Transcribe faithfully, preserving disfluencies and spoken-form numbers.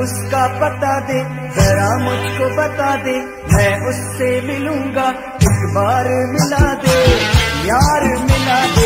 उसका पता दे, जरा मुझको बता दे, मैं उससे मिलूंगा, एक बार मिला दे यार मिला दे।